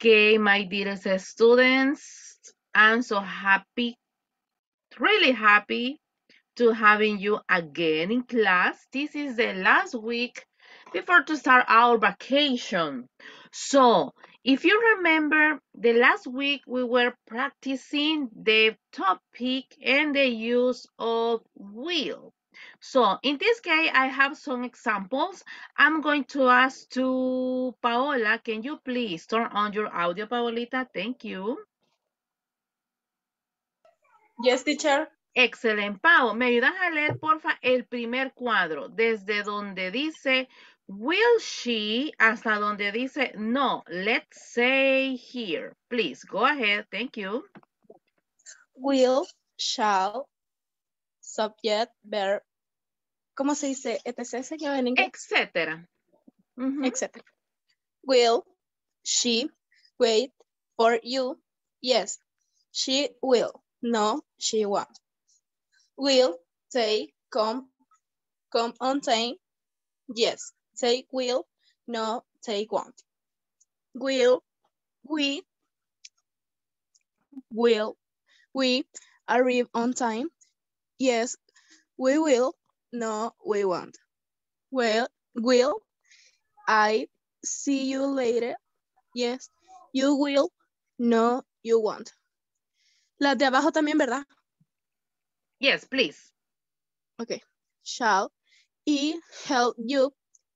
Okay, my dearest students, I'm so happy, really happy to having you again in class. This is the last week before to start our vacation. So, if you remember, the last week we were practicing the topic and the use of will. So, in this case, I have some examples. I'm going to ask to Paola, can you please turn on your audio, Paolita? Thank you. Yes, teacher. Excelente, Pau. ¿Me ayudas a leer, porfa, el primer cuadro? Desde donde dice will she hasta donde dice no. Let's say here. Please, go ahead. Thank you. Will, shall, subject, verb. ¿Cómo se dice etc, señor, en inglés? Etcétera. Etcétera. Will, she, wait for you. Yes, she will. No, she won't. Will, they, come on time. Yes, they will. No, they won't. Will we arrive on time? Yes, we will. No, we won't. Well, will I see you later? Yes, you will. No, you won't. Las de abajo también, ¿verdad? Yes, please. Okay. Shall he help you?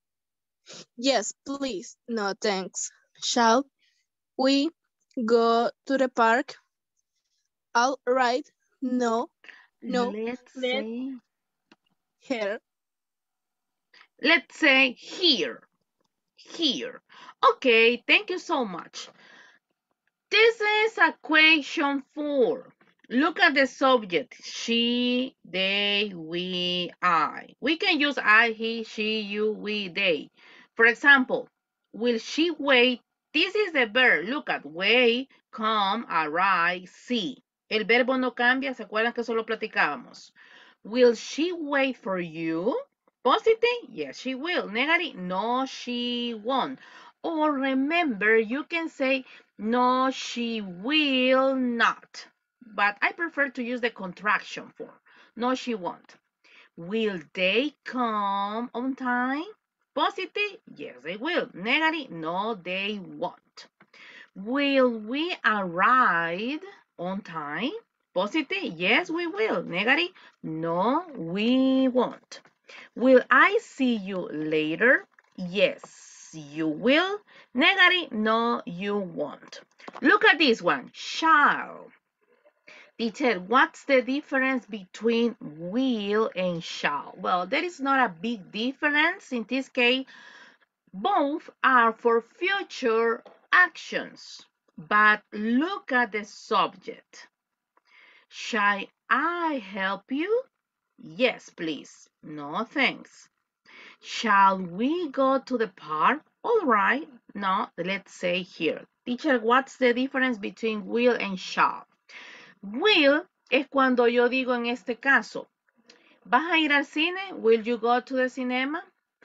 Yes, please. No, thanks. Shall we go to the park? All right. No. Let's Let say her. let's say here. Here. Okay, thank you so much. This is a question 4. Look at the subject. She, they, we, I. We can use I, he, she, you, we, they. For example, will she wait? This is the verb. Look at wait, come, arrive, see. El verbo no cambia. ¿Se acuerdan que solo platicábamos? Will she wait for you? Positive? Yes, she will. Negative? No, she won't. Or remember, you can say no, she will not. But I prefer to use the contraction form. No, she won't. Will they come on time? Positive? Yes, they will. Negative? No, they won't. Will we arrive on time? Positive? Yes, we will. Negative? No, we won't. Will I see you later? Yes, you will. Negative? No, you won't. Look at this one. Shall. Teacher, what's the difference between will and shall? Well, there is not a big difference. In this case, both are for future actions. But look at the subject. Shall I help you? Yes, please. No, thanks. Shall we go to the park? All right. No, let's say here. Teacher, what's the difference between will and shall? Will es cuando yo digo en este caso, ¿vas a ir al cine? Will you go to the cinema?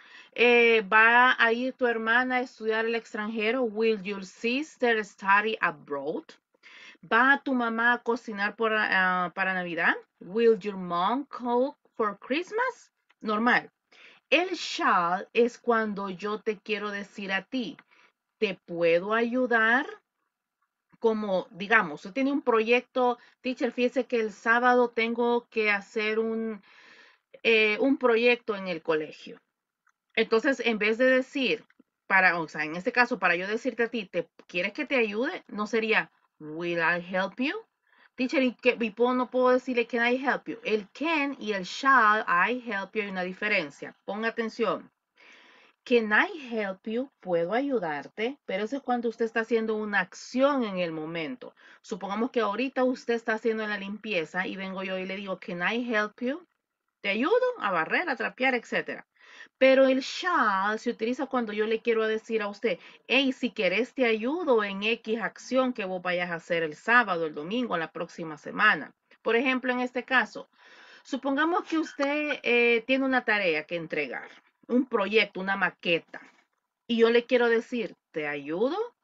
¿Va a ir tu hermana a estudiar al extranjero? Will your sister study abroad? ¿Va tu mamá a cocinar para Navidad? Will your mom cook for Christmas? Normal. El shall es cuando yo te quiero decir a ti, ¿te puedo ayudar? Como, digamos, usted tiene un proyecto, teacher, fíjese que el sábado tengo que hacer un proyecto en el colegio. Entonces, en vez de decir, o sea, en este caso, para yo decirte a ti, ¿quieres que te ayude? No sería, will I help you? Teacher, no puedo decirle, can I help you? El can y el shall I help you hay una diferencia. Ponga atención. Can I help you? ¿Puedo ayudarte? Pero eso es cuando usted está haciendo una acción en el momento. Supongamos que ahorita usted está haciendo la limpieza y vengo yo y le digo, can I help you? Te ayudo a barrer, a trapear, etc. Pero el shall se utiliza cuando yo le quiero decir a usted, hey, si querés te ayudo en X acción que vos vayas a hacer el sábado, el domingo, la próxima semana. Por ejemplo, en este caso, supongamos que usted tiene una tarea que entregar, un proyecto, una maqueta, y yo le quiero decir, ¿te ayudo?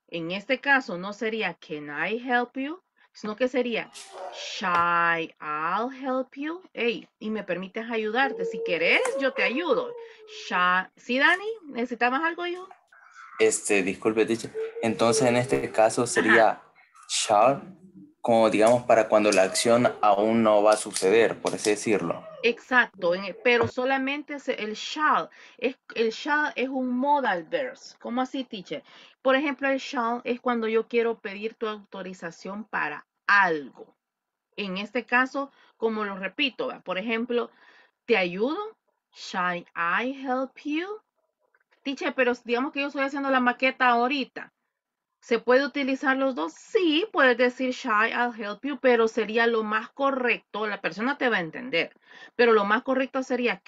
En este caso no sería can I help you, sino que sería shall I'll help you. Hey, y me permites ayudarte. Si querés, yo te ayudo. ¿Sí, Dani? ¿Necesitabas algo, hijo? Disculpe, teacher. Entonces, en este caso Ajá. sería shall, como digamos para cuando la acción aún no va a suceder, por así decirlo. Exacto, pero solamente el shall. El shall es un modal verse. ¿Cómo así, teacher? Por ejemplo, el shall es cuando yo quiero pedir tu autorización para algo. En este caso, como lo repito, ¿va? Por ejemplo, ¿te ayudo? Shall I help you? Teacher, pero digamos que yo estoy haciendo la maqueta ahorita. ¿Se puede utilizar los dos? Sí, puedes decir shy, I'll help you, pero sería lo más correcto, la persona te va a entender, pero lo más correcto sería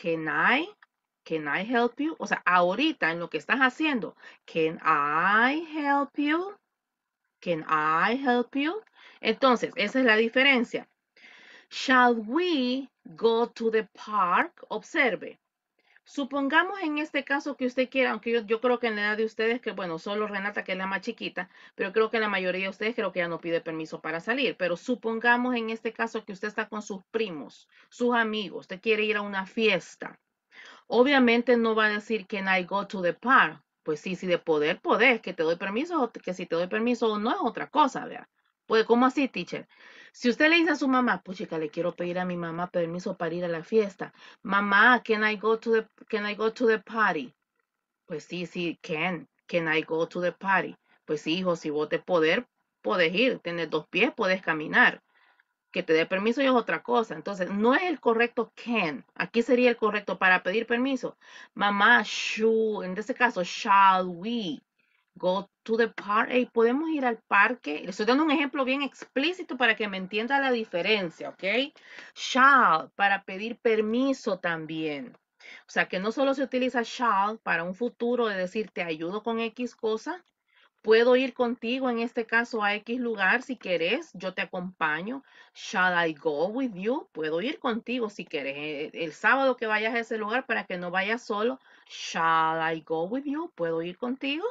can I help you? O sea, ahorita en lo que estás haciendo, can I help you? Can I help you? Entonces, esa es la diferencia. Shall we go to the park? Observe. Supongamos en este caso que usted quiera, aunque yo creo que en la edad de ustedes, que bueno, solo Renata, que es la más chiquita, pero creo que la mayoría de ustedes creo que ya no pide permiso para salir. Pero supongamos en este caso que usted está con sus primos, sus amigos, usted quiere ir a una fiesta. Obviamente no va a decir can I go to the park. Pues sí, si de poder, podés, que te doy permiso, o que si te doy permiso o no es otra cosa, vea. Pues, ¿cómo así, teacher? Si usted le dice a su mamá, pues chica, le quiero pedir a mi mamá permiso para ir a la fiesta. Mamá, can I go to the party? Pues sí, sí, can I go to the party? Pues sí, hijo, si vos de poder, podés ir, tenés dos pies, podés caminar. Que te dé permiso ya es otra cosa. Entonces, no es el correcto can. Aquí sería el correcto para pedir permiso. Mamá, en este caso, shall we go to the park? Hey, podemos ir al parque. Le estoy dando un ejemplo bien explícito para que me entienda la diferencia, ¿ok? Shall para pedir permiso también. O sea, que no solo se utiliza shall para un futuro de decir te ayudo con X cosa, puedo ir contigo en este caso a X lugar si querés, yo te acompaño. Shall I go with you? Puedo ir contigo si querés. El sábado que vayas a ese lugar para que no vayas solo. Shall I go with you? ¿Puedo ir contigo?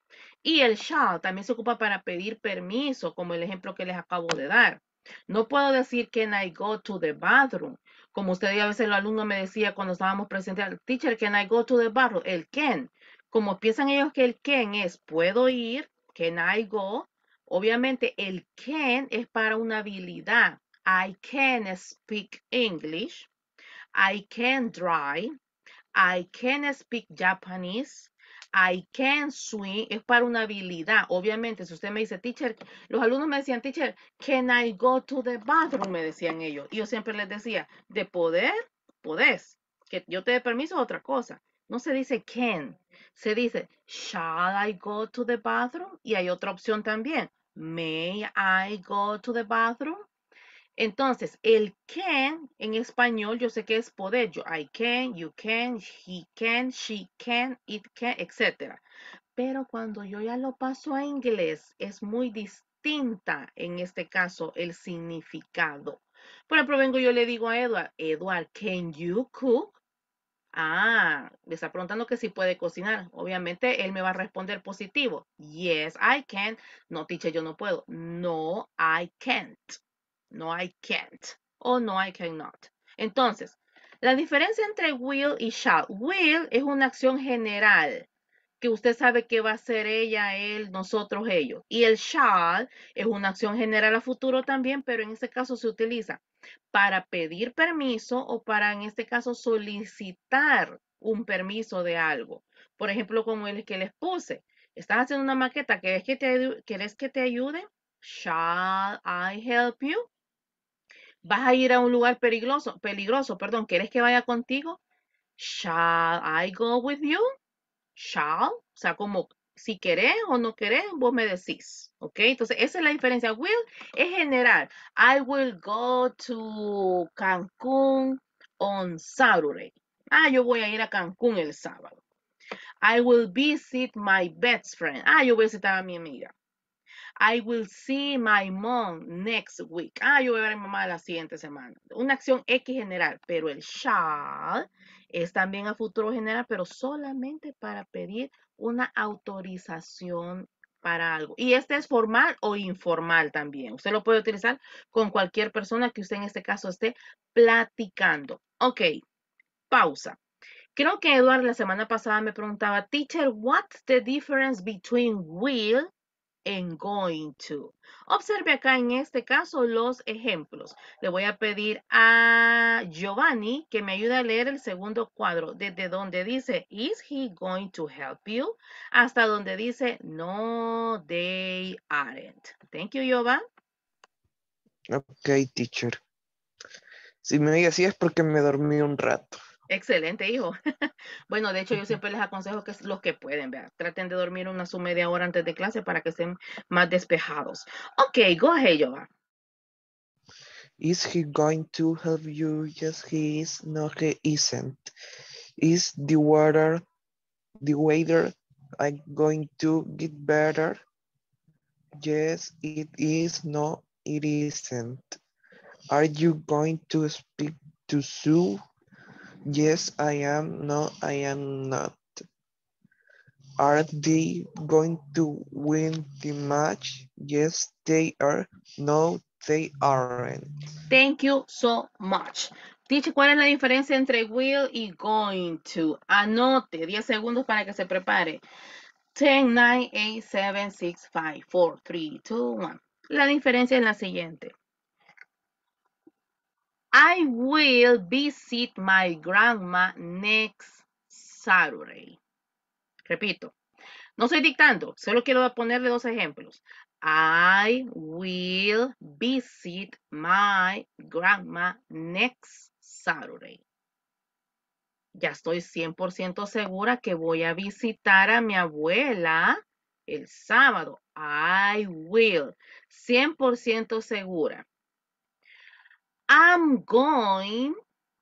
Y el shall también se ocupa para pedir permiso, como el ejemplo que les acabo de dar. No puedo decir can I go to the bathroom. Como usted a veces los alumnos me decía cuando estábamos presentando, teacher, can I go to the bathroom? El can. Como piensan ellos que el can es puedo ir, can I go. Obviamente el can es para una habilidad. I can speak English. I can drive. I can speak Japanese. I can swim. Es para una habilidad. Obviamente, si usted me dice, teacher, los alumnos me decían, teacher, can I go to the bathroom? Me decían ellos. Y yo siempre les decía, de poder, podés. Que yo te dé permiso es otra cosa. No se dice can. Se dice, shall I go to the bathroom? Y hay otra opción también. May I go to the bathroom? Entonces, el can en español yo sé que es poder. Yo, I can, you can, he can, she can, it can, etc. Pero cuando yo ya lo paso a inglés, es muy distinta en este caso el significado. Por ejemplo, vengo yo le digo a Edward, Edward, can you cook? Ah, me está preguntando que si puede cocinar. Obviamente él me va a responder positivo. Yes, I can. No, teacher, yo no puedo. No, I can't. No, I can't. O no, I cannot. Entonces, la diferencia entre will y shall. Will es una acción general que usted sabe que va a ser ella, él, nosotros, ellos. Y el shall es una acción general a futuro también, pero en este caso se utiliza para pedir permiso o para, en este caso, solicitar un permiso de algo. Por ejemplo, como el que les puse. Estás haciendo una maqueta, ¿querés que te ayude? Shall I help you? Vas a ir a un lugar peligroso, perdón, ¿quieres que vaya contigo? Shall I go with you? Shall, o sea, como si querés o no querés, vos me decís, ¿ok? Entonces, esa es la diferencia. Will es general. I will go to Cancún on Saturday. Ah, yo voy a ir a Cancún el sábado. I will visit my best friend. Ah, yo voy a visitar a mi amiga. I will see my mom next week. Ah, yo voy a ver a mi mamá la siguiente semana. Una acción X general, pero el shall es también a futuro general, pero solamente para pedir una autorización para algo. Y este es formal o informal también. Usted lo puede utilizar con cualquier persona que usted en este caso esté platicando. Ok, pausa. Creo que Eduard la semana pasada me preguntaba, teacher, what's the difference between will and going to? Observe acá en este caso los ejemplos. Le voy a pedir a Giovanni que me ayude a leer el segundo cuadro, desde donde dice, is he going to help you? Hasta donde dice, no, they aren't. Thank you, Giovanni. Ok, teacher. Si me oye así es porque me dormí un rato. Excelente, hijo. Bueno, de hecho, yo siempre les aconsejo que los que pueden, vean, traten de dormir una su media hora antes de clase para que estén más despejados. Ok, go ahead, Joa. Is he going to help you? Yes, he is. No, he isn't. Is the weather going to get better? Yes, it is. No, it isn't. Are you going to speak to Sue? Yes, I am. No, I am not. Are they going to win the match? Yes, they are. No, they aren't. Thank you so much. Teacher, ¿cuál es la diferencia entre will y going to? Anote 10 segundos para que se prepare. 10, 9, 8, 7, 6, 5, 4, 3, 2, 1. La diferencia es la siguiente. I will visit my grandma next Saturday. Repito, no estoy dictando, solo quiero ponerle dos ejemplos. I will visit my grandma next Saturday. Ya estoy 100% segura que voy a visitar a mi abuela el sábado. I will. 100% segura. I'm going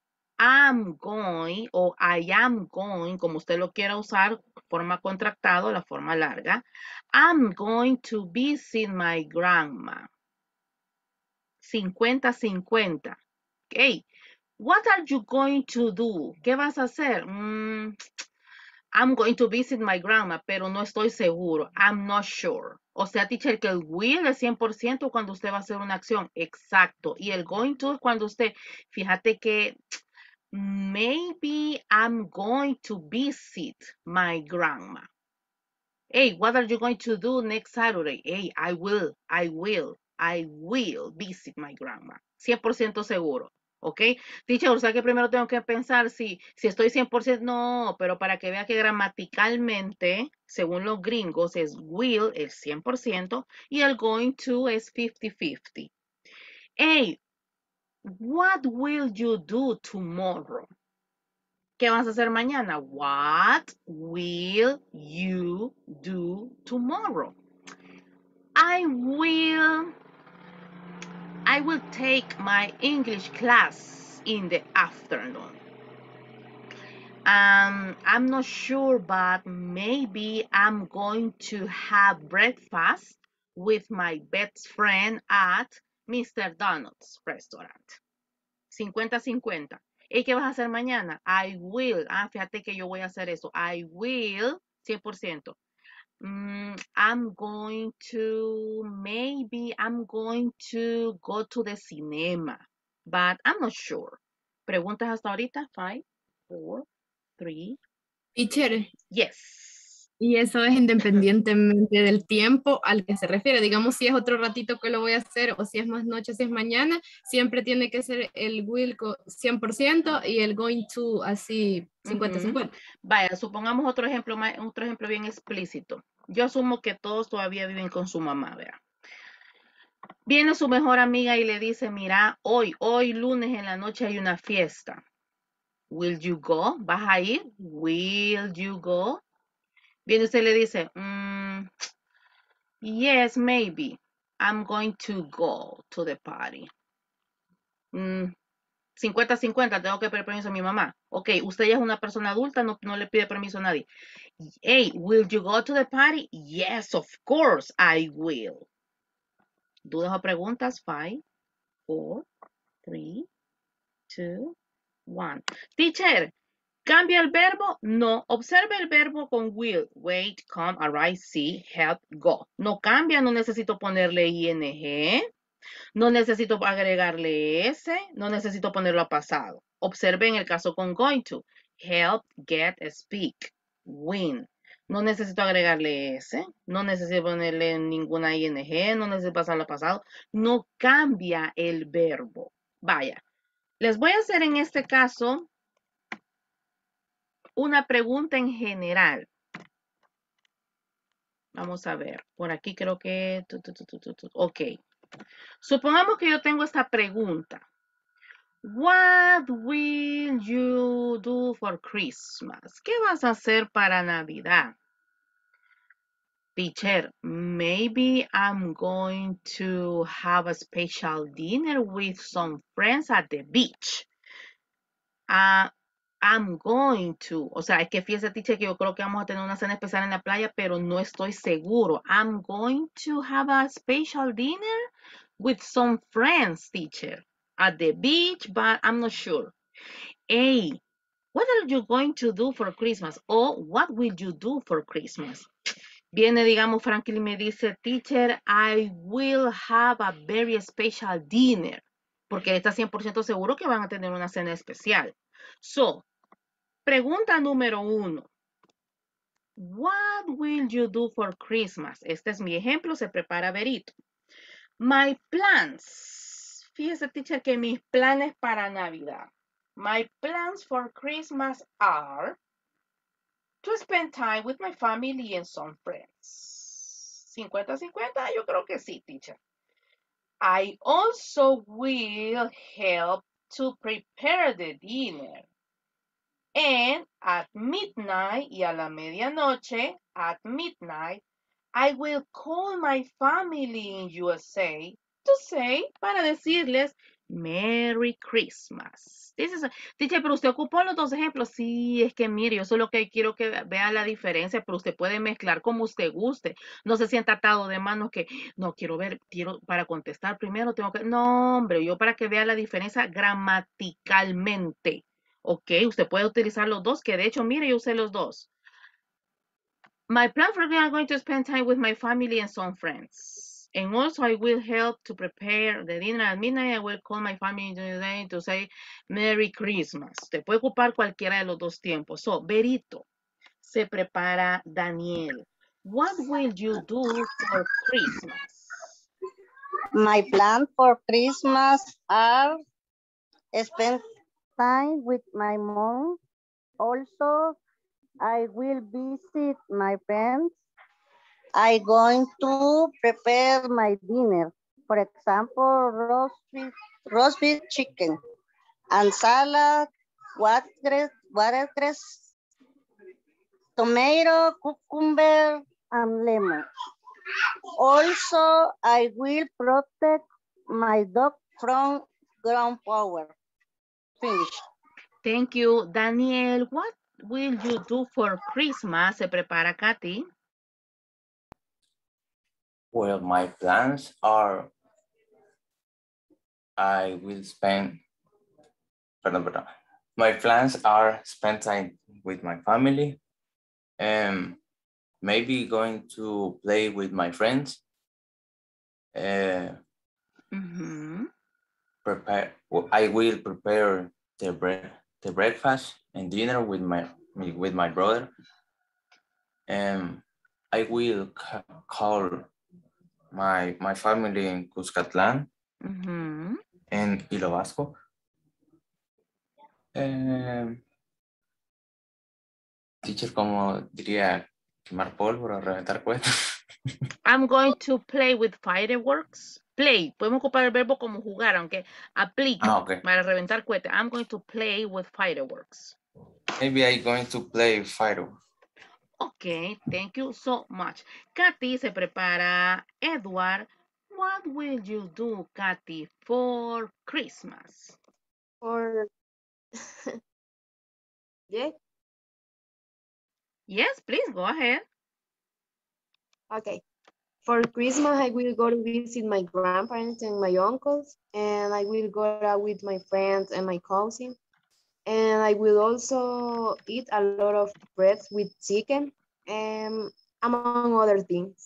o I am going, como usted lo quiera usar, forma contractado, la forma larga. I'm going to visit my grandma. 50-50. Ok. What are you going to do? ¿Qué vas a hacer? I'm going to visit my grandma, pero no estoy seguro. I'm not sure. O sea, teacher, que el will es 100% cuando usted va a hacer una acción. Exacto. Y el going to es cuando usted, fíjate que maybe I'm going to visit my grandma. Hey, what are you going to do next Saturday? Hey, I will visit my grandma. 100% seguro. ¿Ok? Teacher, o sea que primero tengo que pensar si estoy 100%, no, pero para que vea que gramaticalmente, según los gringos, es will, el 100%, y el going to es 50-50. Hey, what will you do tomorrow? ¿Qué vas a hacer mañana? What will you do tomorrow? I will take my English class in the afternoon. I'm not sure, but maybe I'm going to have breakfast with my best friend at Mr. Donald's restaurant. 50-50. ¿Y qué vas a hacer mañana? I will. Fíjate que yo voy a hacer eso. I will, 100%. Maybe I'm going to go to the cinema, but I'm not sure. ¿Preguntas hasta ahorita? 5, 4, 3. Teacher, Yes. y eso es independientemente del tiempo al que se refiere. Digamos, si es otro ratito que lo voy a hacer, o si es más noche, si es mañana, siempre tiene que ser el will 100% y el going to así 50-50. Vaya, supongamos otro ejemplo bien explícito. Yo asumo que todos todavía viven con su mamá, vea. Viene su mejor amiga y le dice, mira, hoy lunes en la noche hay una fiesta. Will you go? ¿Vas a ir? Will you go? Viene usted y le dice, yes, maybe. I'm going to go to the party. 50-50, tengo que pedir permiso a mi mamá. Ok, usted ya es una persona adulta, no le pide permiso a nadie. Hey, will you go to the party? Yes, of course, I will. ¿Dudas o preguntas? 5, 4, 3, 2, 1. Teacher, ¿Cambia el verbo? No. Observe el verbo con will. Wait, come, arrive, see, help, go. No cambia, no necesito ponerle ing. No necesito agregarle S. No necesito ponerlo a pasado. Observe en el caso con going to. Help, get, speak, win. No necesito agregarle S. No necesito ponerle ninguna ing. No necesito pasarlo a pasado. No cambia el verbo. Vaya. Les voy a hacer en este caso una pregunta en general. Vamos a ver. Por aquí creo que... Ok. Supongamos que yo tengo esta pregunta. What will you do for Christmas? ¿Qué vas a hacer para Navidad? Teacher, maybe I'm going to have a special dinner with some friends at the beach. I'm going to, o sea, es que fíjese, teacher, que yo creo que vamos a tener una cena especial en la playa, pero no estoy seguro. I'm going to have a special dinner with some friends, teacher, at the beach, but I'm not sure. A, what are you going to do for Christmas? O, what will you do for Christmas? Viene, digamos, Franklin y me dice, teacher, I will have a very special dinner. Porque está 100% seguro que van a tener una cena especial. So, pregunta número 1. What will you do for Christmas? Este es mi ejemplo, se prepara Verito. My plans. Fíjese, teacher, que mis planes para Navidad. My plans for Christmas are to spend time with my family and some friends. 50-50, yo creo que sí, teacher. I also will help to prepare the dinner. And at midnight, y a la medianoche, at midnight, I will call my family in USA to say, para decirles, Merry Christmas. Teacher, pero usted ocupó los dos ejemplos. Sí, es que mire, yo solo que quiero que vea la diferencia, pero usted puede mezclar como usted guste. No se sienta atado de manos que, no, quiero para contestar primero tengo que, no, hombre, yo para que vea la diferencia gramaticalmente. Ok, usted puede utilizar los dos, que de hecho, mire, yo usé los dos. My plan for I'm going to spend time with my family and some friends. And also I will help to prepare the dinner at midnight. I will call my family today to say Merry Christmas. Te puede ocupar cualquiera de los dos tiempos. So, Verito, se prepara Daniel. What will you do for Christmas? My plan for Christmas are spend time with my mom. Also, I will visit my friends. I'm going to prepare my dinner. For example, roast beef chicken and salad, watercress, tomato, cucumber, and lemon. Also, I will protect my dog from ground power. Finish. Thank you, Daniel. What will you do for Christmas? Se prepara Katy. Well, my plans are I will spend, pardon. My plans are spend time with my family and maybe going to play with my friends. I will prepare the breakfast and dinner with my brother. And I will call my family in Cuscatlán and Hilo Vasco. Teacher, como diría, quemar pólvora, reventar cohetes. I'm going to play with fireworks. Play. Podemos ocupar el verbo como jugar, aunque aplica para reventar cohetes. I'm going to play with fireworks. Maybe I'm going to play fireworks. Okay, thank you so much. Katy se prepara. Edward, what will you do, Katy, for Christmas? Yeah. Yes, please, go ahead. Okay. For Christmas, I will go to visit my grandparents and my uncles, and I will go out with my friends and my cousin. And I will also eat a lot of bread with chicken, and among other things.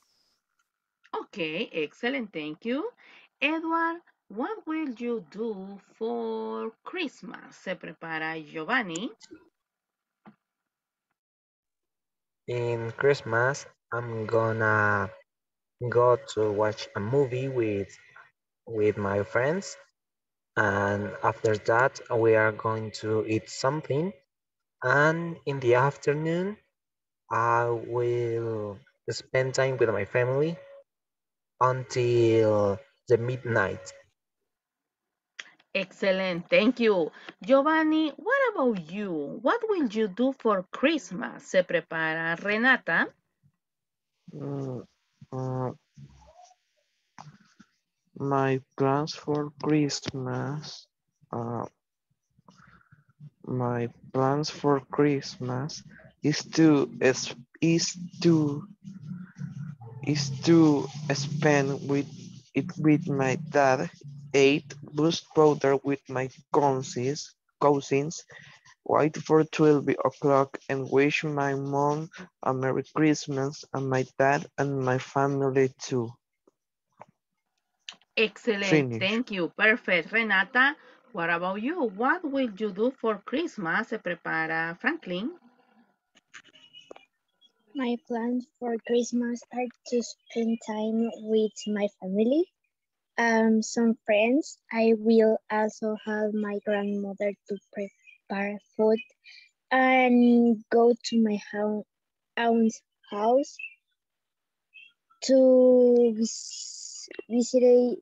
Okay, excellent. Thank you. Edward, what will you do for Christmas? Se prepara Giovanni. In Christmas, I'm gonna go to watch a movie with my friends, and after that we are going to eat something, and in the afternoon I will spend time with my family until the midnight. Excellent. Thank you. Giovanni, what about you? What will you do for Christmas? Se prepara Renata. Mm, uh, my plans for Christmas. Uh, my plans for Christmas is to is to is to spend with my dad, eat boost powder with my cousins, wait for 12 o'clock and wish my mom a Merry Christmas and my dad and my family too. Excellent. Finish. Thank you. Perfect. Renata, what about you? What will you do for Christmas? Se prepara Franklin. My plans for Christmas are to spend time with my family, some friends. I will also have my grandmother to prepare food and go to my aunt's house to visit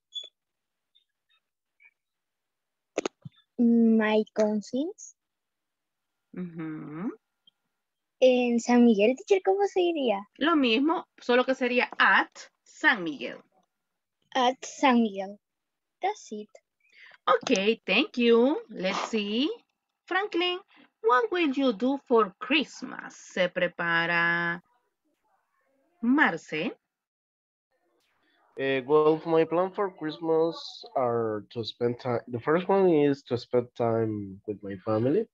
my cousins. Ujú. En San Miguel, teacher, ¿cómo se diría? Lo mismo, solo que sería at San Miguel. At San Miguel. That's it. Okay, thank you. Let's see. Franklin, what will you do for Christmas? Se prepara Marce. Well, my plan for Christmas are to spend time. The first one is to spend time with my family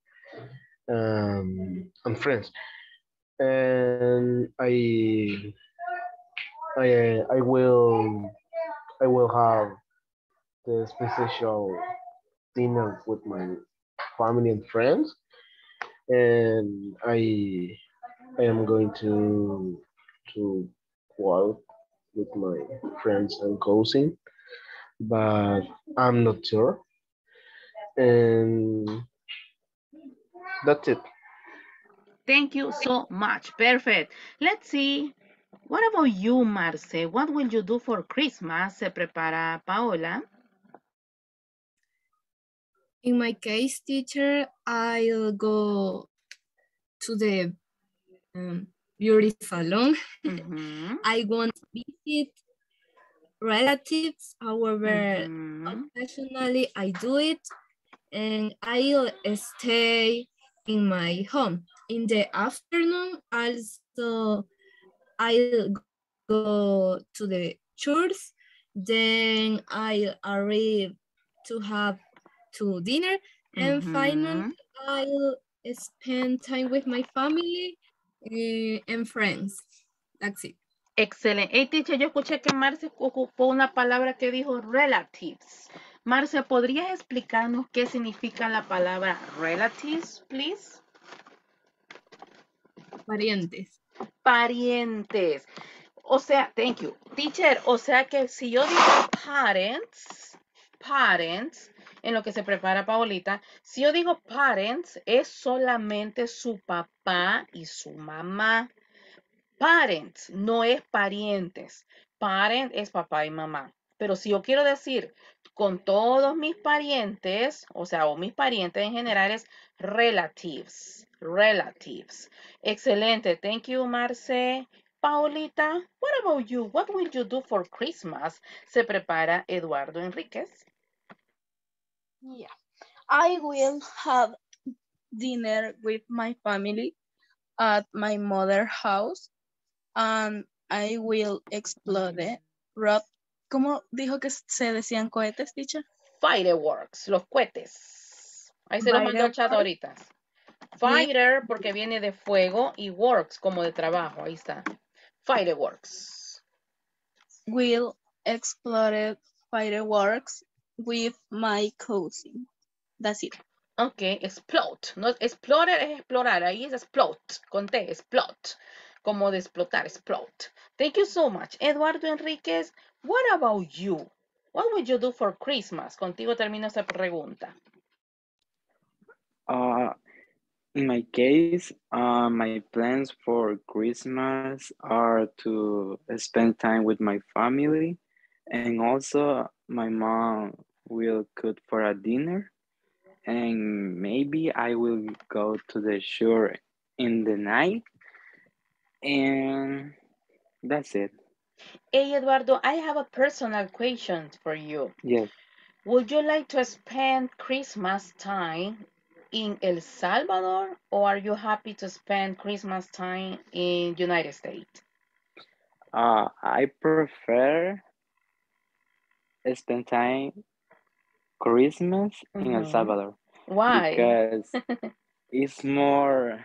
and friends, and I will have the special dinner with my family and friends, and I am going to go out with my friends and cousin, but I'm not sure. And that's it. Thank you so much. Perfect. Let's see. What about you, Marce? What will you do for Christmas? Se prepara Paola. In my case, teacher, I'll go to the beauty salon. Ujú, I want to visit relatives. However, ujú. occasionally I do it, and I'll stay in my home. In the afternoon, also I'll go to the church. Then I'll arrive to have to dinner, and finally Ujú. I'll spend time with my family and friends. That's it. Excelente. Hey, teacher, yo escuché que Marce ocupó una palabra que dijo relatives. Marce, ¿podrías explicarnos qué significa la palabra relatives, please? Parientes. Parientes. O sea, thank you. Teacher, o sea que si yo digo parents, en lo que se prepara Paolita, si yo digo parents, es solamente su papá y su mamá. Parents no es parientes. Parent es papá y mamá. Pero si yo quiero decir con todos mis parientes, o sea, o mis parientes en general es relatives. Relatives. Excelente. Thank you, Marce. Paulita, what about you? What will you do for Christmas? Se prepara Eduardo Enríquez. Yeah. I will have dinner with my family at my mother's house and I will explode rock. ¿Cómo dijo que se decían cohetes, teacher? Fireworks, los cohetes. Ahí se lo mandó al chat Fireworks. ahorita. Fighter porque viene de fuego y works como de trabajo. Ahí está. Fireworks. Will explode fireworks with my cousin. That's it. Ok, explode. No, explorer es explorar. Ahí es explode. Conté, explode. Como de explotar, explode. Thank you so much. Eduardo Enríquez, what about you? What would you do for Christmas? Contigo termino esta pregunta. In my case, my plans for Christmas are to spend time with my family, and also my mom will cook for a dinner, and maybe I will go to the shore in the night, and that's it. Hey, Eduardo, I have a personal question for you. Yes. Would you like to spend Christmas time in El Salvador, or are you happy to spend Christmas time in United States? I prefer spend time Christmas in El Salvador. Why? Because it's more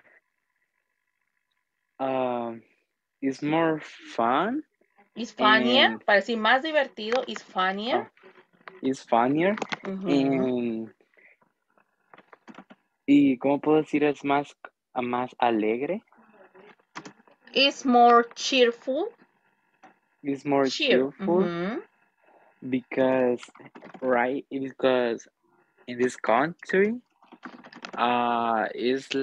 fun. It's funnier, and, para decir más divertido, it's funnier. It's funnier. Y ¿cómo puedo decir? Es más alegre. It's more cheerful. It's more cheerful. Because in this country, it's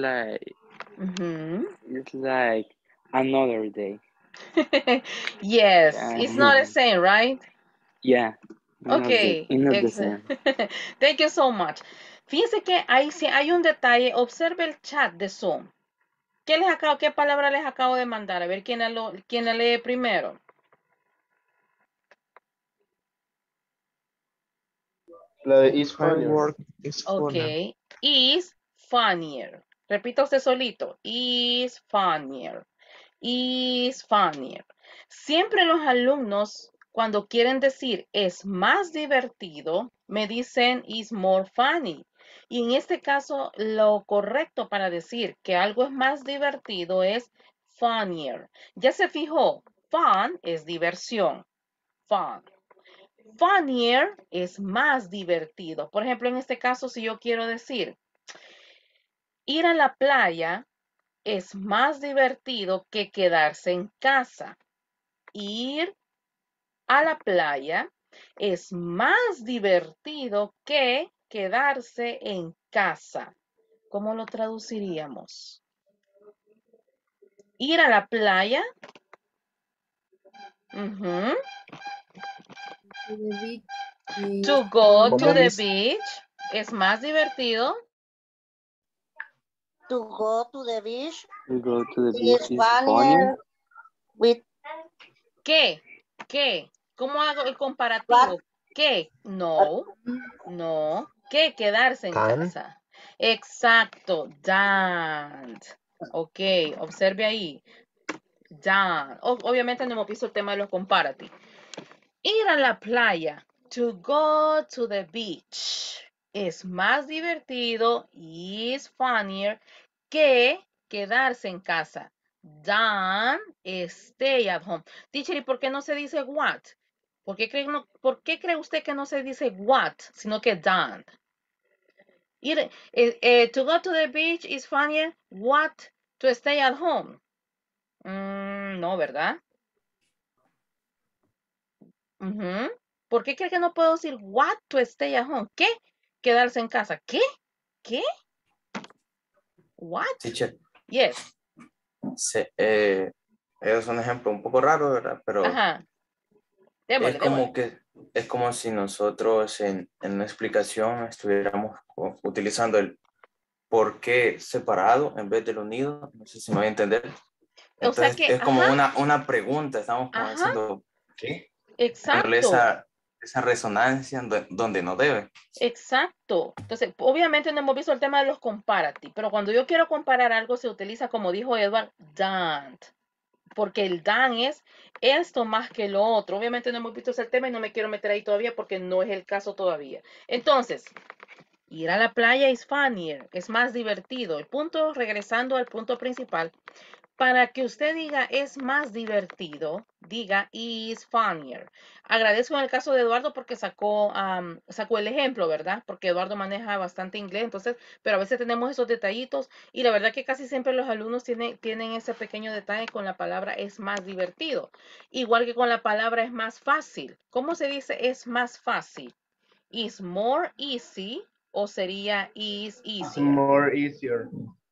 like another day. Yes, it's not the same, right? Yeah. Okay. Not the same. Thank you so much. Fíjense que ahí sí hay un detalle. Observe el chat de Zoom. ¿Qué palabra les acabo de mandar? A ver quién la lee primero. La de is funnier. Ok. Is funnier. Repita usted solito. Is funnier. Is funnier. Siempre los alumnos, cuando quieren decir es más divertido, me dicen is more funny. Y en este caso, lo correcto para decir que algo es más divertido es funnier. Ya se fijó, fun es diversión. Fun. Funnier es más divertido. Por ejemplo, en este caso, si yo quiero decir ir a la playa es más divertido que quedarse en casa. Ir a la playa es más divertido que quedarse en casa. ¿Cómo lo traduciríamos? Ir a la playa. To go to the beach es más divertido. To go to the beach. To go to the beach is is funnier with ¿Qué? ¿Cómo hago el comparativo? ¿Qué? No. ¿Qué? Quedarse en casa. Exacto. Don't. Ok, observe ahí. Don't. Obviamente no hemos visto el tema de los comparativos. Ir a la playa. To go to the beach. Es más divertido, is funnier, que quedarse en casa. Than stay at home. Teacher, ¿y por qué no se dice what? ¿Por qué cree usted que no se dice what, sino que than? To go to the beach is funnier, what to stay at home. No, ¿verdad? ¿Por qué cree que no puedo decir what to stay at home? ¿Qué? Quedarse en casa. ¿Qué? What? Teacher. Yes. Es un ejemplo un poco raro, ¿verdad? Pero démosle. Es como si nosotros en una explicación estuviéramos utilizando el por qué separado en vez del unido. No sé si me voy a entender. Entonces, es como una pregunta. Estamos como diciendo, ¿qué? Exacto. Esa resonancia donde no debe. Exacto. Entonces, obviamente no hemos visto el tema de los comparativos, pero cuando yo quiero comparar algo se utiliza, como dijo Edward, than. Porque el than es esto más que lo otro. Obviamente no hemos visto ese tema y no me quiero meter ahí todavía porque no es el caso todavía. Entonces, Ir a la playa is funnier, es más divertido. El punto, regresando al punto principal, para que usted diga es más divertido, diga is funnier. Agradezco en el caso de Eduardo porque sacó el ejemplo, ¿verdad? Porque Eduardo maneja bastante inglés, entonces, pero a veces tenemos esos detallitos y la verdad que casi siempre los alumnos tienen ese pequeño detalle con la palabra es más divertido. Igual que con la palabra es más fácil. ¿Cómo se dice es más fácil? Is more easy o sería is It's easier? more easier.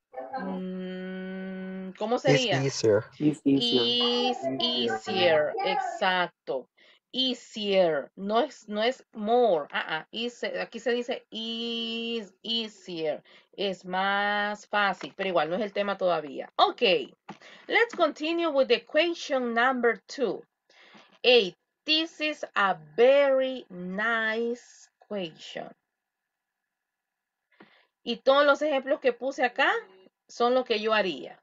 ¿Cómo It's sería? easier. It's easier. Is easier, exacto. Easier, no es more. Aquí se dice is easier, es más fácil, pero igual no es el tema todavía. Okay, let's continue with the question number 2. Hey, this is a very nice question. Y todos los ejemplos que puse acá son lo que yo haría.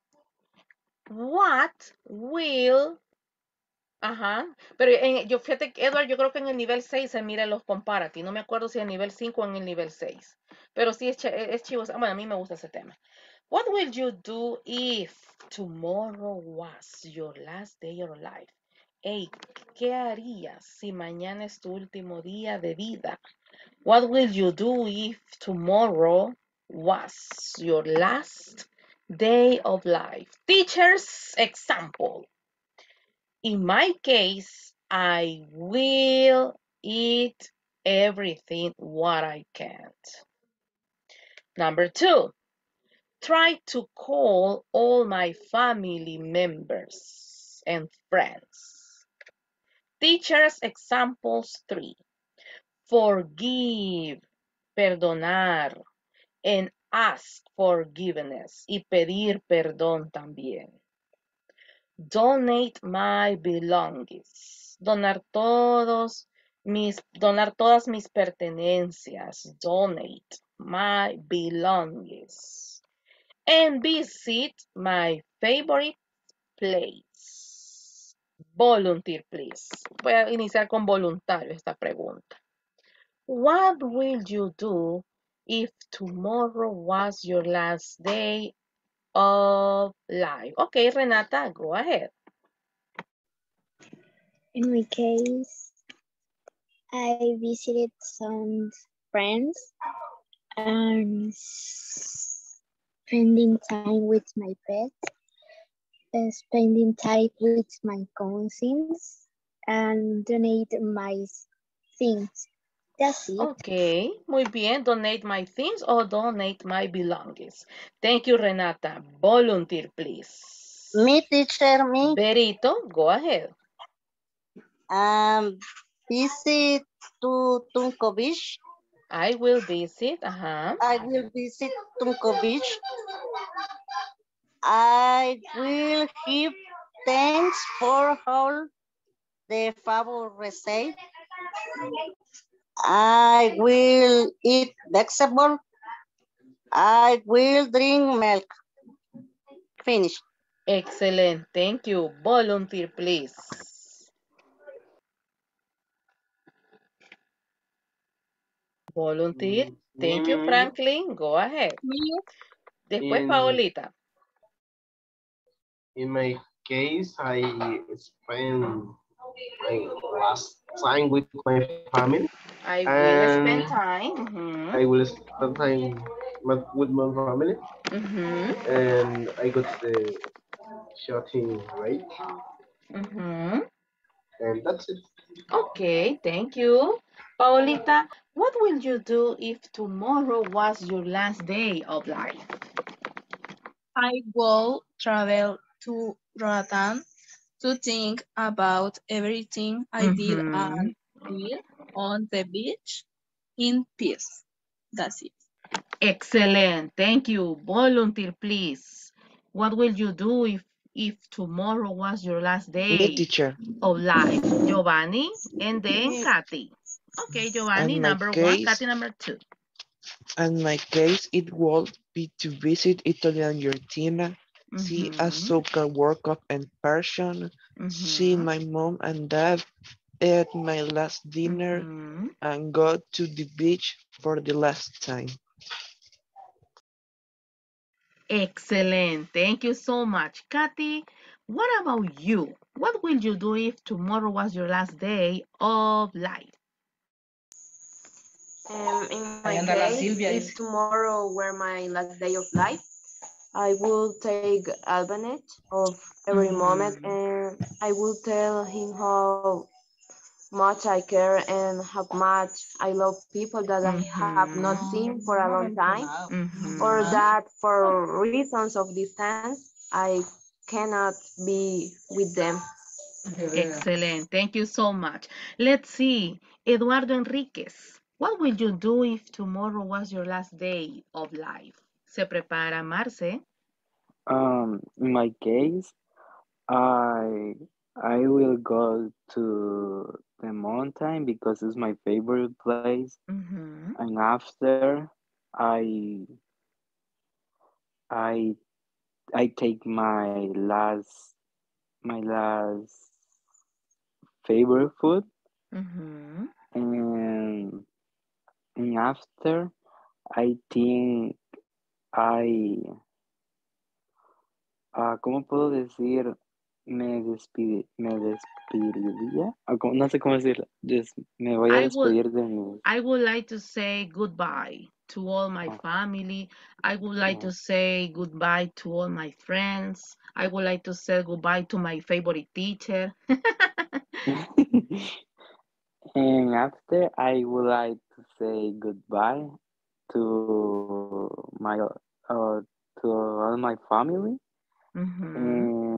What will... Ajá, pero fíjate, Edward, yo creo que en el nivel 6 se mira los comparativos. No me acuerdo si en el nivel 5 o en el nivel 6. Pero sí es chivo. Bueno, a mí me gusta ese tema. What will you do if tomorrow was your last day of life? Hey, ¿qué harías si mañana es tu último día de vida? What will you do if tomorrow was your last day of life? Teachers, example. In my case, I will eat everything what I can't. Number 2, try to call all my family members and friends. Teachers examples 3, forgive, perdonar, and ask forgiveness, y pedir perdón también. Donate my belongings. Donar todas mis pertenencias. Donate my belongings. And visit my favorite place. Volunteer, please. Voy a iniciar con voluntario esta pregunta. What will you do if tomorrow was your last day of life? Okay, Renata, go ahead. In my case, I visited some friends and spending time with my pet, spending time with my cousins, and donate my things. That's it. Okay, muy bien. Donate my things or donate my belongings. Thank you, Renata. Volunteer, please. Me, teacher, me. Berito, go ahead. Visit to Tunco Beach. I will visit. I will visit Tunco Beach. I will give thanks for all the favor received. I will eat vegetable. I will drink milk. Finish. Excellent. Thank you. Volunteer, please. Volunteer. Thank you, Franklin. Go ahead. Después, Paolita. In my case, I spend my last time with my family. I will spend time. I will spend time with my family. And I got the shooting rate. And that's it. Okay, thank you. Paolita, what will you do if tomorrow was your last day of life? I will travel to Roatan to think about everything I did and feel on the beach in peace. That's it. Excellent. Thank you. Volunteer, please. What will you do if tomorrow was your last day Me, teacher. of life? Giovanni and then Kathy. Okay, Giovanni, number 1, Kathy, number 2. In my case, it would be to visit Italy and Argentina, see a soccer World Cup in person, see my mom and dad, ate my last dinner, and go to the beach for the last time. Excellent. Thank you so much. Kathy, what about you? What will you do if tomorrow was your last day of life? In my case, if tomorrow were my last day of life, I will take advantage of every moment and I will tell him how much I care and how much I love people that I have not seen for a long time, or that for reasons of distance, I cannot be with them. Excellent. Thank you so much. Let's see. Eduardo Enriquez, what will you do if tomorrow was your last day of life? Se prepara Marce. In my case, I I will go to the mountain because it's my favorite place. And after I I I take my last favorite food, and after I think I ¿cómo puedo decir? Me despediría, no sé cómo decirlo, me voy a despedir de mi. I would like to say goodbye to all my family. I would like to say goodbye to all my friends. I would like to say goodbye to my favorite teacher. And after, I would like to say goodbye to my to all my family. And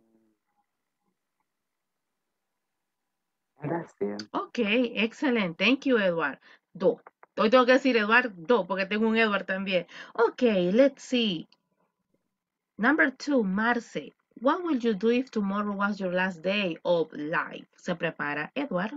that's it. Okay, excellent. Thank you, Edward. Hoy tengo que decir Eduardo porque tengo un Edward también. Okay, let's see. Number 2, Marce. What will you do if tomorrow was your last day of life? Se prepara Edward.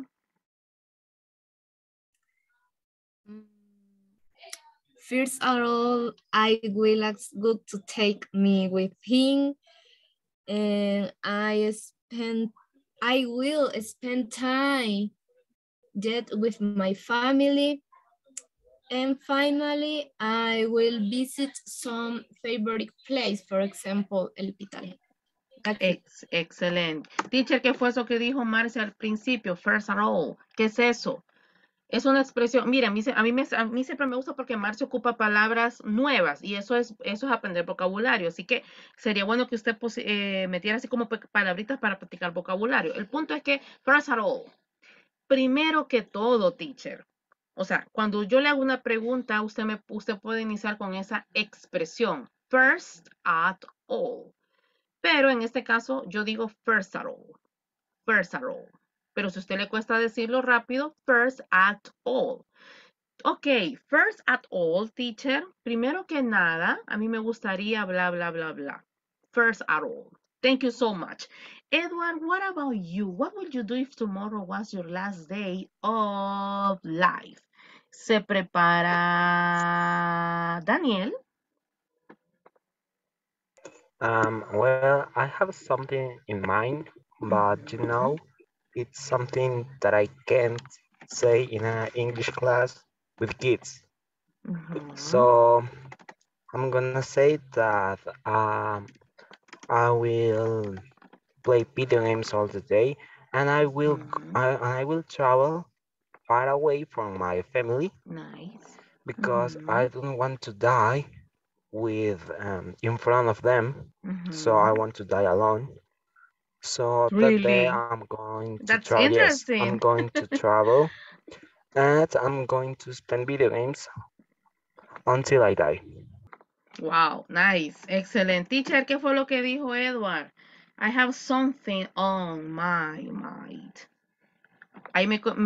First of all, I will ask God to take me with him, and I will spend time with my family, and finally, I will visit some favorite place, for example, El Pital. Excelente. Teacher, ¿qué fue eso que dijo Marce al principio? First of all, ¿qué es eso? Es una expresión, mira, a mí siempre me gusta porque Marce ocupa palabras nuevas y eso es aprender vocabulario. Así que sería bueno que usted metiera así como palabritas para practicar vocabulario. El punto es que, first of all, primero que todo, teacher. O sea, cuando yo le hago una pregunta, usted puede iniciar con esa expresión, first at all. Pero en este caso, yo digo first at all. First at all. Pero si a usted le cuesta decirlo rápido, first at all. Ok, first at all, teacher. Primero que nada, a mí me gustaría bla, bla, bla, bla. First at all. Thank you so much. Edward, what about you? What would you do if tomorrow was your last day of life? Se prepara Daniel. Well, I have something in mind, but you know, it's something that I can't say in an English class with kids. So I'm gonna say that I will play video games all the day, and I will travel far away from my family. Nice. Because I don't want to die with in front of them. So I want to die alone. So that day I'm going to travel. Yes, I'm going to travel, and I'm going to spend video games until I die. Wow, nice, excellent. Teacher, ¿qué fue lo que dijo Edward? I have something on my mind. Ahí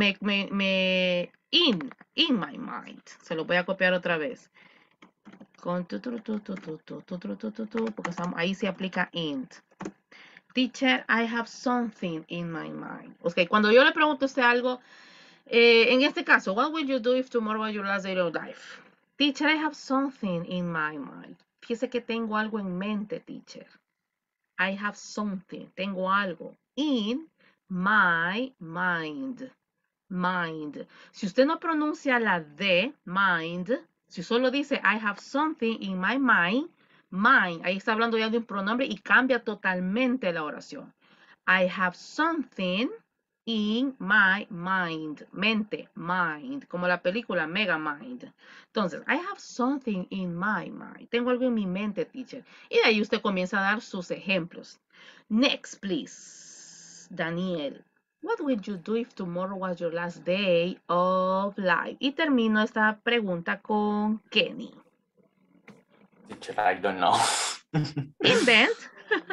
in my mind. Se lo voy a copiar otra vez. Con porque ahí se aplica int. Teacher, I have something in my mind. Ok, cuando yo le pregunto a usted algo, en este caso, what will you do if tomorrow was your last day of life? Teacher, I have something in my mind. Fíjese que tengo algo en mente, teacher. I have something. Tengo algo in my mind. mind. Si usted no pronuncia la D, mind, si solo dice I have something in my mind, mind, ahí está hablando ya de un pronombre y cambia totalmente la oración. I have something in my mind. Mente, mind. Como la película Megamind. Entonces, I have something in my mind. Tengo algo en mi mente, teacher. Y de ahí usted comienza a dar sus ejemplos. Next, please. Daniel. What would you do if tomorrow was your last day of life? Y termino esta pregunta con Kenny. Teacher, I don't know. Invent.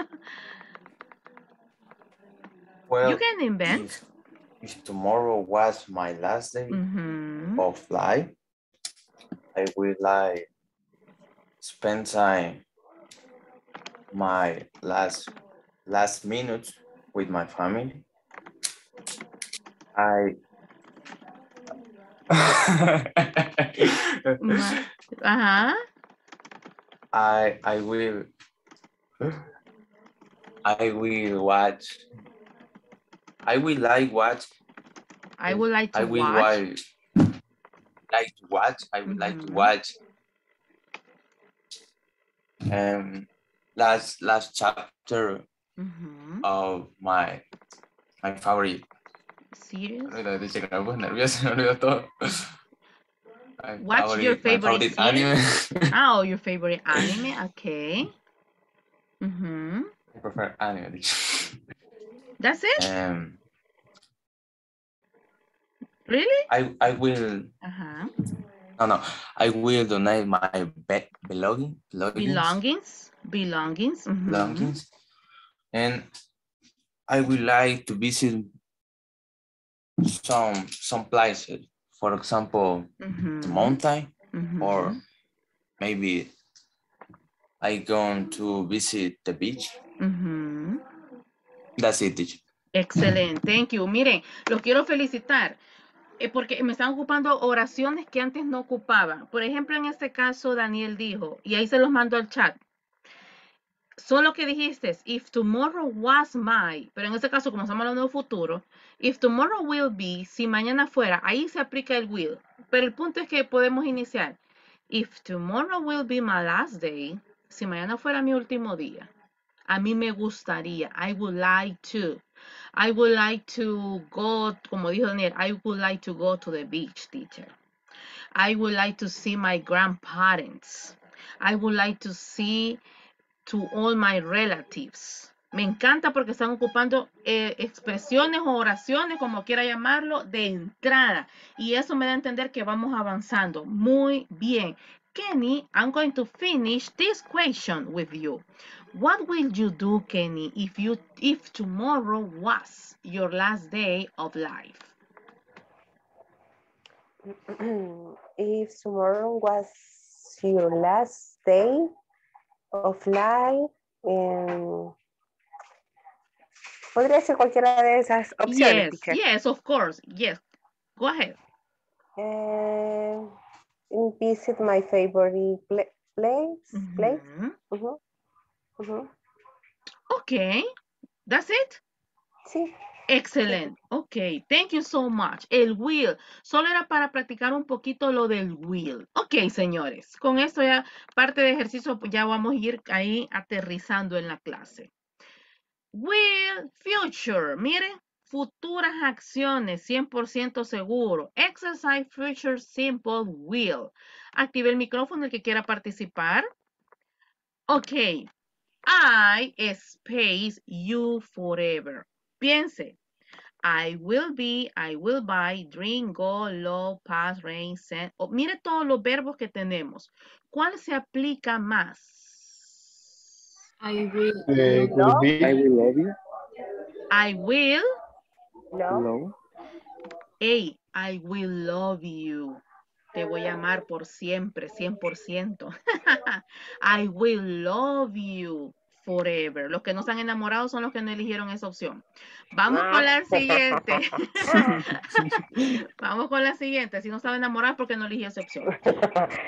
Well, You can invent. If tomorrow was my last day of life, I will like spend time my last minutes with my family. I will watch. I would like to watch last chapter of my favorite series. Watch your favorite anime. Oh, your favorite anime, okay. I prefer anime. That's it? Really? I will. No. I will donate my belongings. Belongings. And I would like to visit some places. For example, the mountain, or maybe I going to visit the beach. That's it, teacher. Excelente, thank you. Miren, los quiero felicitar porque me están ocupando oraciones que antes no ocupaban. Por ejemplo, en este caso, Daniel dijo, y ahí se los mando al chat. Solo que dijiste, if tomorrow was my, pero en este caso, como estamos hablando de futuro, if tomorrow will be, si mañana fuera, ahí se aplica el will. Pero el punto es que podemos iniciar. If tomorrow will be my last day, si mañana fuera mi último día, a mí me gustaría, I would like to go, como dijo Daniel, I would like to go to the beach, teacher. I would like to see my grandparents. I would like to see to all my relatives. Me encanta porque están ocupando expresiones o oraciones, como quiera llamarlo, de entrada. Y eso me da a entender que vamos avanzando. Muy bien. Kenny, I'm going to finish this question with you. What will you do, Kenny, if tomorrow was your last day of life? If tomorrow was your last day of life, podría ser cualquiera de esas opciones. Yes, of course. Yes, go ahead. Visit my favorite place. Okay, that's it. Sí. Excelente. Ok, thank you so much. El will. Solo era para practicar un poquito lo del will. Ok, señores. Con esto ya parte de ejercicio pues ya vamos a ir ahí aterrizando en la clase. Will, future. Mire, futuras acciones, 100% seguro. Exercise future simple will. Active el micrófono el que quiera participar. Ok. I space you forever. Piense. I will be, I will buy, drink, go, love, pass, rain, send. Oh, mire todos los verbos que tenemos. ¿Cuál se aplica más? I will love you. I will love. Hey, I will love you. Te voy a amar por siempre, 100%. I will love you forever. Los que no están enamorados son los que no eligieron esa opción. Vamos con la siguiente. Vamos con la siguiente. Si no estaba enamorado porque no eligió esa opción.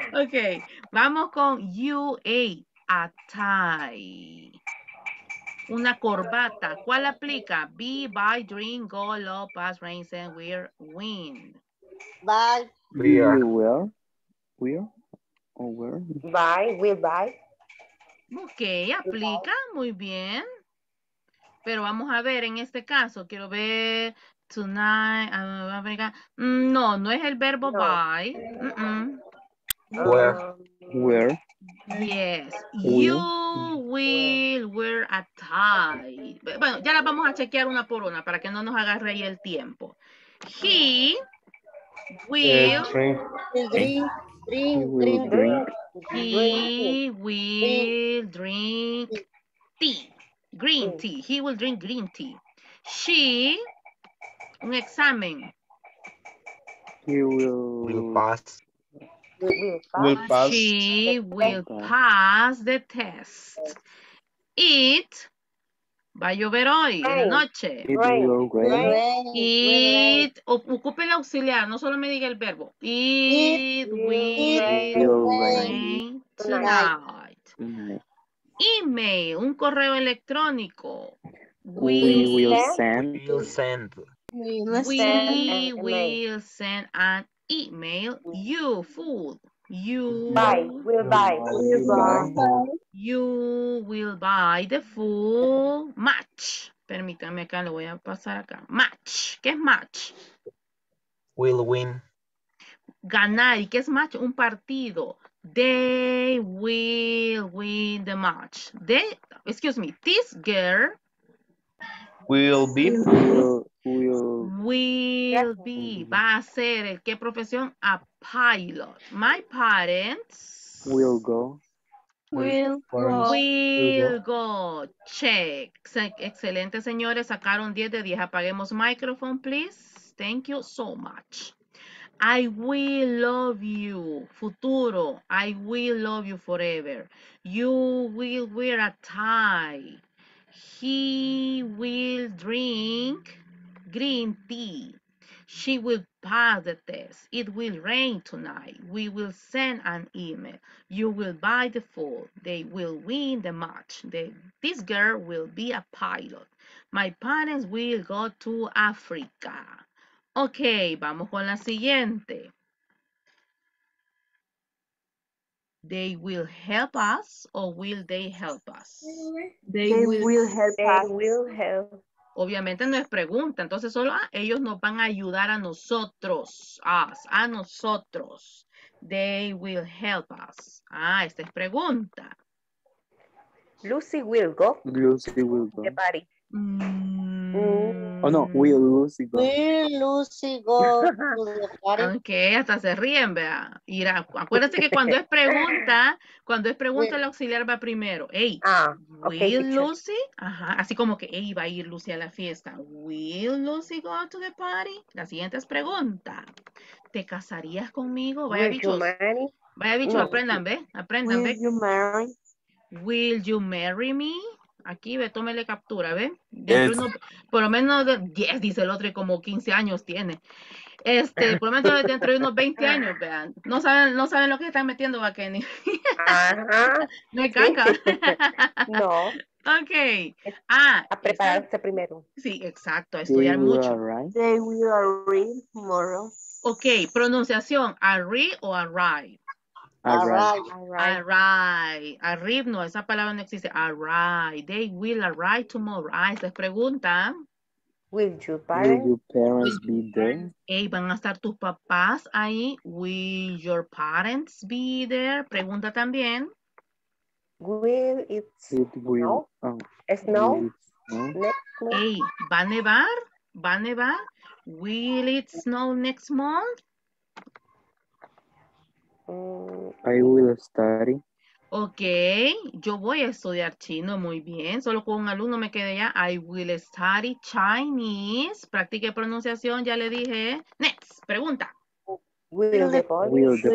Ok. Vamos con UA. A tie. una corbata. ¿Cuál aplica? Be, buy, drink, go, love, pass, rain, send, wear, win. Bye. Will wear? Will or wear? Buy, will buy. Ok, aplica, muy bien. Pero vamos a ver en este caso, quiero ver tonight, no, no es el verbo No. buy. Where? Where? Yes, you Will. will wear a tie. Bueno, ya las vamos a chequear una por una para que no nos agarre ahí el tiempo. He will Drink. Drink, He drink, will drink, drink. he will drink tea. Green tea. He will drink green tea. She, un examen. He Will pass. Will pass. She will pass the test. It, va a llover hoy, en la noche. It will rain. It, ocupe el auxiliar, no solo me diga el verbo. It will rain tonight. Tonight. Email, un correo electrónico. We will send. Will send. We will send an email. You fool. You Will buy. You will buy the full match. Permítanme acá, lo voy a pasar acá. Match. ¿Qué es match? Will win. Ganar. ¿Y qué es match? Un partido. They will win the match. Excuse me, this girl Will be. will be. Va a ser, ¿qué profesión? A pilot. My parents Will go. Will go. Check. Excelente, señores. Sacaron 10 de 10. Apaguemos microphone, please. Thank you so much. I will love you. Futuro. I will love you forever. You will wear a tie. He will drink green tea. She will pass the test. It will rain tonight. We will send an email. You will buy the food. They will win the match. This girl will be a pilot. My parents will go to Africa. Ok, vamos con la siguiente. They will help us or will they help us? They will help. Obviamente no es pregunta, entonces solo ellos nos van a ayudar a nosotros, a nosotros. They will help us. Esta es pregunta. Lucy will go. Lucy will go. The party. Oh no, will Lucy go? Will Lucy go to the party? Ok, hasta se ríen, vea. Acuérdense que cuando es pregunta, el auxiliar va primero. Hey, will Lucy? Ajá, así como que, hey, va a ir Lucy a la fiesta. Will Lucy go to the party? La siguiente es pregunta. ¿Te casarías conmigo? Vaya bichos. Vaya bichos, aprendan, ¿ve? Aprendan, ¿ve? Will you marry? Will you marry me? Aquí, ve, tómele captura, ¿ve? Yes. Por lo menos 10, dice el otro, y como 15 años tiene. Por lo menos dentro de unos 20 años, vean. No saben lo que están metiendo, va, Kenny. Ajá. No hay caca. No. Ok. A prepararse primero. Sí, exacto, a estudiar mucho. They will arrive tomorrow. Ok, pronunciación, arrive o arrive. Arrive. Arrive no, esa palabra no existe. Arrive. They will arrive tomorrow. Esa es pregunta. Will your parents be there? Hey, ¿van a estar tus papás ahí? Will your parents be there? Pregunta también. Will it will snow? Hey, ¿va a nevar? ¿Va a nevar? Will it snow next month? I will study. Ok, yo voy a estudiar chino, muy bien. Solo con un alumno me quedé ya. I will study Chinese. Practique pronunciación, ya le dije. Next, pregunta. Will the police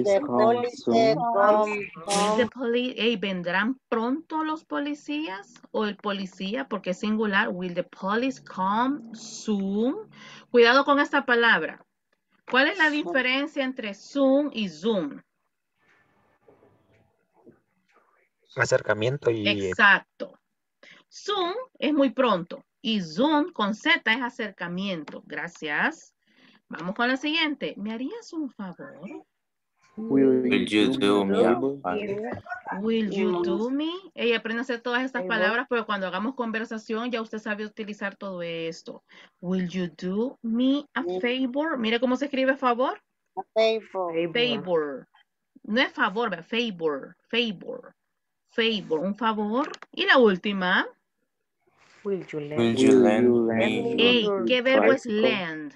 come? Hey, ¿vendrán pronto los policías o el policía? Porque es singular. Will the police come soon? Cuidado con esta palabra. ¿Cuál es la diferencia entre soon y zoom? Acercamiento y... Exacto. Soon es muy pronto. Y Zoom con Z es acercamiento. Gracias. Vamos con la siguiente. ¿Me harías un favor? Will you do me a favor? Will you do me? Ella aprende a hacer todas estas palabras, pero cuando hagamos conversación ya usted sabe utilizar todo esto. Will you do me a favor? Mire cómo se escribe favor. Favor. No es favor, favor. Favor. Favor. Un favor. Y la última. Will you lend me Ey, your ¿qué verbo es tricycle? lend?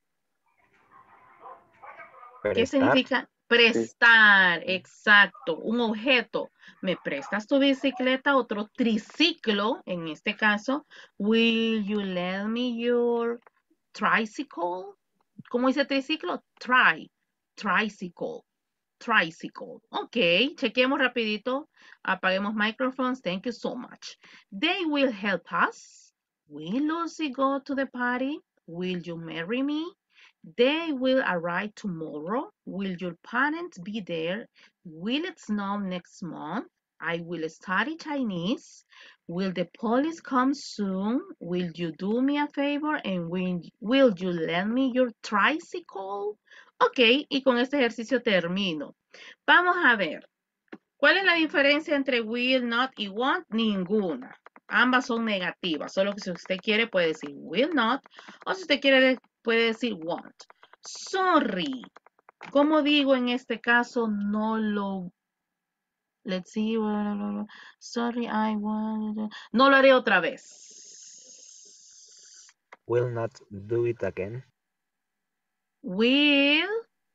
¿Qué Prestar. significa? Prestar, exacto, un objeto. ¿Me prestas tu bicicleta? Otro triciclo, en este caso. Will you lend me your tricycle? ¿Cómo dice triciclo? Tricycle. Tricycle. Ok, chequemos rapidito. Apaguemos microphones. Thank you so much. They will help us. Will Lucy go to the party? Will you marry me? They will arrive tomorrow. Will your parents be there? Will it snow next month? I will study Chinese. Will the police come soon? Will you do me a favor? And will you lend me your tricycle? Ok, y con este ejercicio termino. Vamos a ver. ¿Cuál es la diferencia entre will, not y want? Ninguna. Ambas son negativas. Solo que si usted quiere puede decir will not. O si usted quiere puede decir want. Sorry. ¿Cómo digo en este caso? No lo... Let's see. Sorry, I want... No lo haré otra vez. Will not do it again. Will...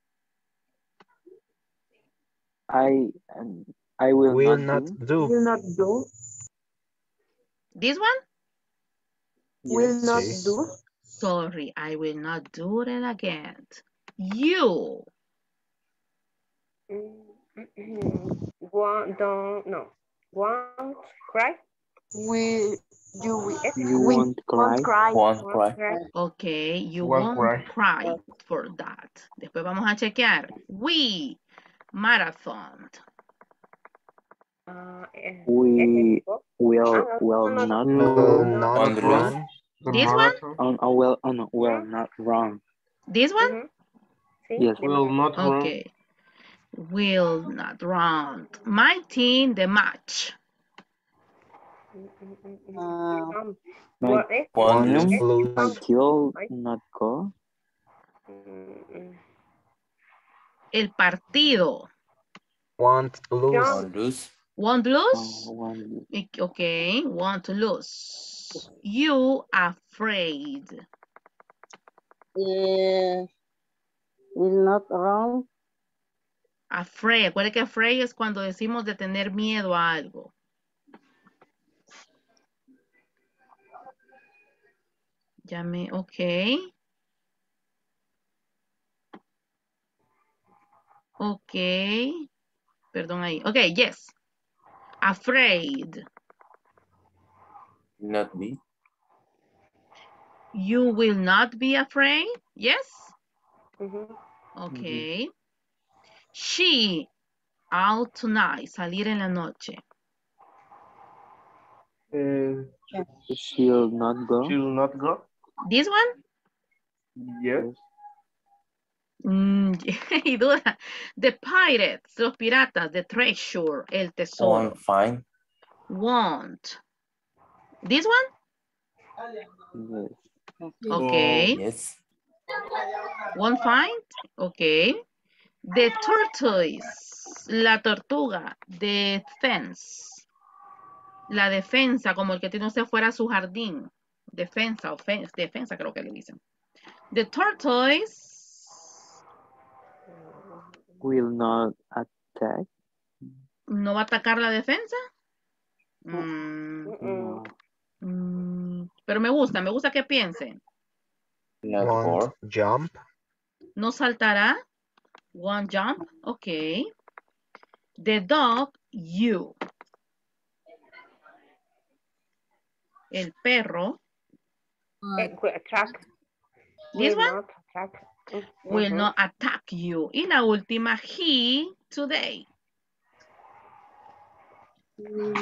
I will, Will not not do. do. Will not do. This one? Will Yes. not Sí. do. Sorry, I will not do it again. You. Won't, don't, no. Won't cry. Will you, You won't cry. Won't cry. Okay, you Won't won't cry. cry for that. Después vamos a chequear. We marathon. We will not Will run. not On the run. The This one? marathon Will not run. This one? Yes. will not run. Okay. Will not run. My team, the match. My Won't team lose. Lose. until not go. El partido. Won't lose. Won't lose. Won't lose? One. Okay, want to lose. You afraid. Will not run. Afraid. Acuérdate que afraid es cuando decimos de tener miedo a algo. Ok. Ok. Perdón ahí. Ok, yes. Afraid. Not be. You will not be afraid. Yes. Ok. She out tonight. Salir en la noche. She'll not go. She'll not go. This one? Yes. Y duda. The pirates, los piratas, the treasure, el tesoro. Won't find. Want. This one? Yes. Okay. Yes. Won't find. Okay. The tortoise, la tortuga, the fence. La defensa, como el que tiene usted fuera su jardín. Defensa, defensa creo que le dicen. The tortoise. Will not attack. ¿No va a atacar la defensa? No. Pero me gusta que piensen. Not Won't for. jump. ¿No saltará? One jump. Ok. The dog, you. El perro. Attack. This Will one? not attack. Will not attack you. Y la última, he, today.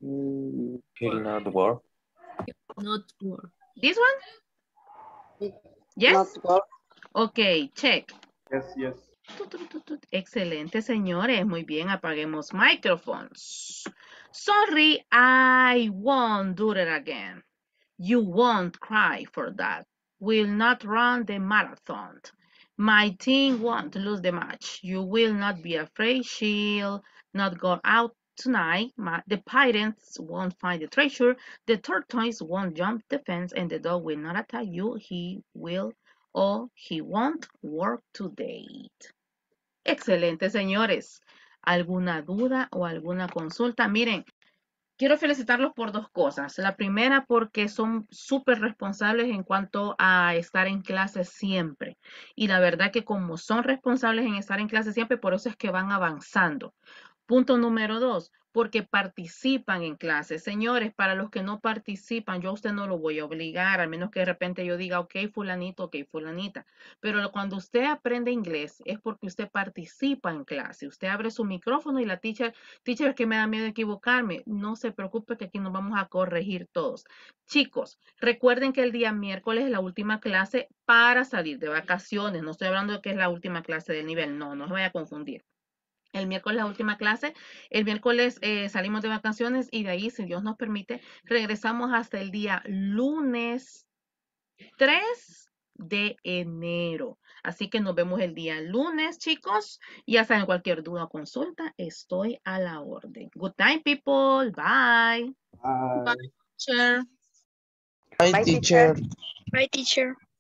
Will not work. Not work. This one? Yes? Not work. Ok, check. Yes, yes. Excelente, señores. Muy bien, apaguemos microphones. Sorry, I won't do it again. You won't cry for that. Will not run the marathon. My team won't lose the match. You will not be afraid. She'll not go out tonight. The pirates won't find the treasure. The tortoise won't jump the fence, and the dog will not attack you. He will or he won't work today. Excelente, señores. ¿Alguna duda o alguna consulta? Miren, quiero felicitarlos por dos cosas. La primera, porque son súper responsables en cuanto a estar en clase siempre. Y la verdad que como son responsables en estar en clase siempre, por eso es que van avanzando. Punto número 2, porque participan en clases. Señores, para los que no participan, yo a usted no lo voy a obligar, al menos que de repente yo diga, ok, fulanito, ok, fulanita. Pero cuando usted aprende inglés es porque usted participa en clase. Usted abre su micrófono y la teacher, es que me da miedo equivocarme. No se preocupe que aquí nos vamos a corregir todos. Chicos, recuerden que el día miércoles es la última clase para salir de vacaciones. No estoy hablando de que es la última clase del nivel. No, no se vaya a confundir. El miércoles la última clase, el miércoles salimos de vacaciones y de ahí, si Dios nos permite, regresamos hasta el día lunes 3 de enero. Así que nos vemos el día lunes, chicos. Ya saben, cualquier duda o consulta, estoy a la orden. Good time, people. Bye. Bye. Bye, teacher. Bye, teacher. Bye, teacher.